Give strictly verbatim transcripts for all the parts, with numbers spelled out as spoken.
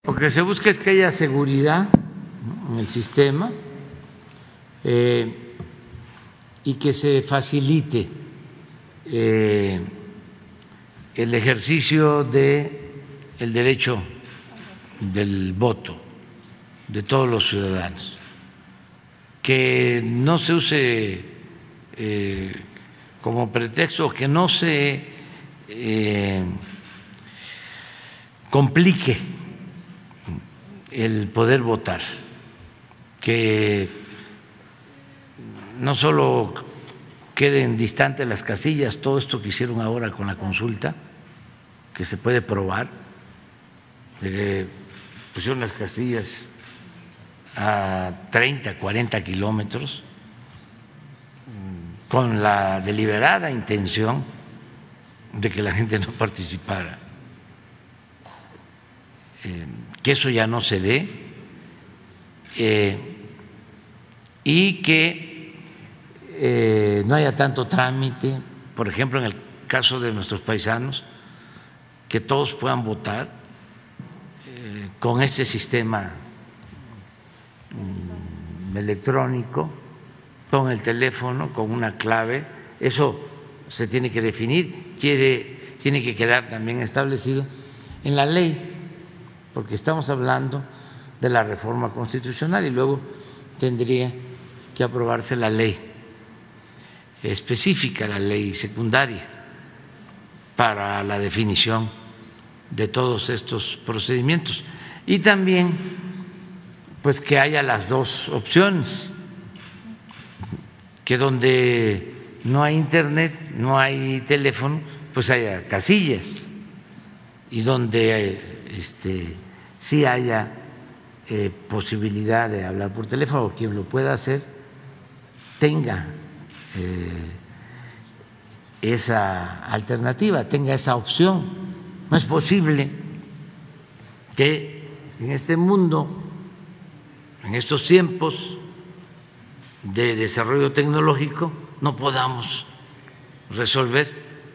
Lo que se busca es que haya seguridad en el sistema eh, y que se facilite eh, el ejercicio de el derecho del voto de todos los ciudadanos, que no se use eh, como pretexto, que no se eh, complique el poder votar, que no solo queden distantes las casillas, todo esto que hicieron ahora con la consulta, que se puede probar, de que pusieron las casillas a treinta, cuarenta kilómetros, con la deliberada intención de que la gente no participara. Eh, que eso ya no se dé eh, y que eh, no haya tanto trámite, por ejemplo, en el caso de nuestros paisanos, que todos puedan votar eh, con este sistema mm, electrónico, con el teléfono, con una clave. Eso se tiene que definir, quiere, tiene que quedar también establecido en la ley, porque estamos hablando de la reforma constitucional y luego tendría que aprobarse la ley específica, la ley secundaria, para la definición de todos estos procedimientos. Y también, pues, que haya las dos opciones, que donde no hay internet, no hay teléfono, pues haya casillas, y donde este, sí haya eh, posibilidad de hablar por teléfono, o quien lo pueda hacer tenga eh, esa alternativa, tenga esa opción. No es posible que en este mundo, en estos tiempos de desarrollo tecnológico, no podamos resolver,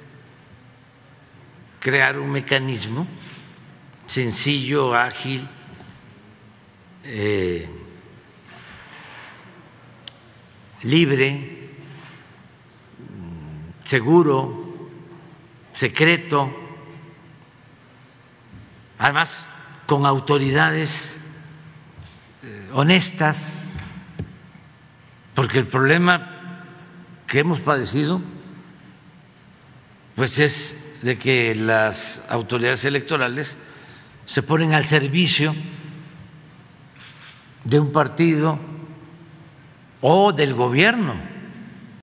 crear un mecanismo sencillo, ágil, eh, libre, seguro, secreto, además con autoridades eh, honestas, porque el problema que hemos padecido pues es de que las autoridades electorales se ponen al servicio de un partido o del gobierno.